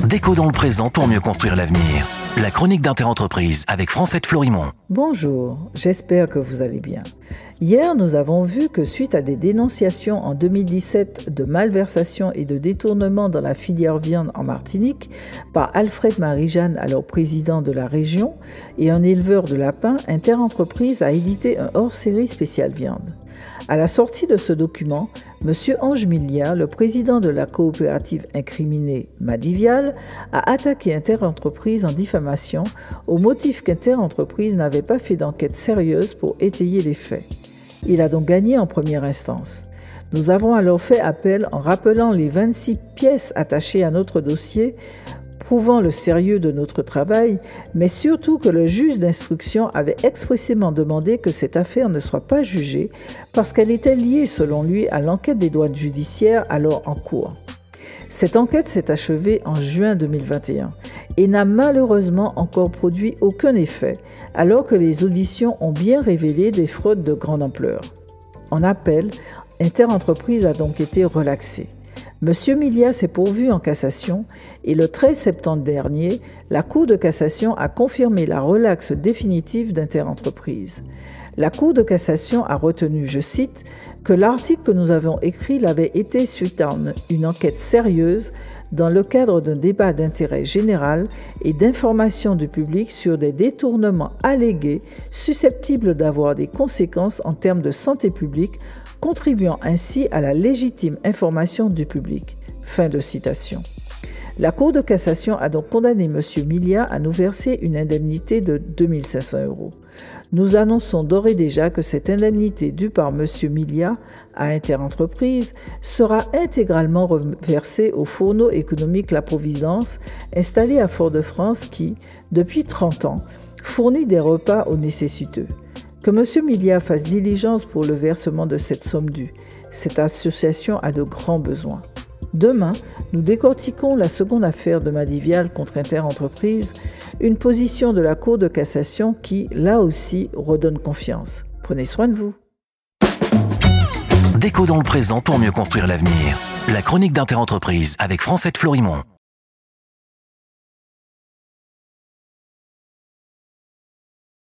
Déco dans le présent pour mieux construire l'avenir. La chronique d'Interentreprise avec Francette Florimond. Bonjour, j'espère que vous allez bien. Hier, nous avons vu que suite à des dénonciations en 2017 de malversation et de détournement dans la filière viande en Martinique par Alfred Marie-Jeanne, alors président de la région, et un éleveur de lapins, Interentreprise a édité un hors-série spécial viande. À la sortie de ce document, M. Ange Milia, le président de la coopérative incriminée Madivial, a attaqué Interentreprise en diffamation au motif qu'Interentreprise n'avait pas fait d'enquête sérieuse pour étayer les faits. Il a donc gagné en première instance. Nous avons alors fait appel en rappelant les 26 pièces attachées à notre dossier, prouvant le sérieux de notre travail, mais surtout que le juge d'instruction avait expressément demandé que cette affaire ne soit pas jugée parce qu'elle était liée, selon lui, à l'enquête des douanes judiciaires alors en cours. Cette enquête s'est achevée en juin 2021 et n'a malheureusement encore produit aucun effet, alors que les auditions ont bien révélé des fraudes de grande ampleur. En appel, Interentreprise a donc été relaxée. M. Milia s'est pourvu en cassation et le 13 septembre dernier, la Cour de cassation a confirmé la relaxe définitive d'Interentreprise. La Cour de cassation a retenu, je cite, que l'article que nous avons écrit l'avait été suite à une enquête sérieuse dans le cadre d'un débat d'intérêt général et d'information du public sur des détournements allégués susceptibles d'avoir des conséquences en termes de santé publique, contribuant ainsi à la légitime information du public. Fin de citation. La Cour de cassation a donc condamné M. Milia à nous verser une indemnité de 2 500 €. Nous annonçons d'ores et déjà que cette indemnité due par M. Milia à Interentreprise sera intégralement reversée au fourneau économique La Providence, installé à Fort-de-France qui, depuis 30 ans, fournit des repas aux nécessiteux. Que M. Milia fasse diligence pour le versement de cette somme due. Cette association a de grands besoins. Demain, nous décortiquons la seconde affaire de Madivial contre Interentreprise, une position de la Cour de cassation qui, là aussi, redonne confiance. Prenez soin de vous. Déco dans le présent pour mieux construire l'avenir. La chronique d'Interentreprise avec Francette Florimond.